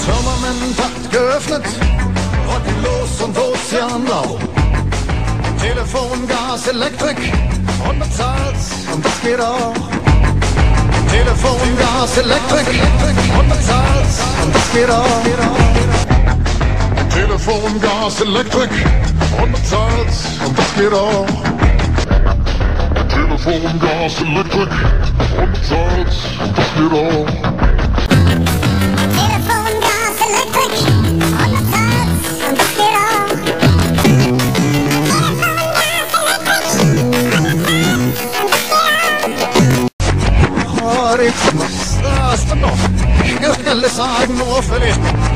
Firmament hat geöffnet, wolkenlos und ozeanblau. Telefon, Gas, Elektrik und bezahlt's und das geht auch. Telefon, Gas, Elektrik und bezahlt's und das geht auch. Telefon, Gas, Elektrik und bezahlt's und das geht auch. Telefon, Gas, Elektrik und bezahlt's und das geht auch. Telefon, Gas, Elektrik und bezahlt's und das geht auch. Was ist denn noch? Ich will sagen, nur für dich.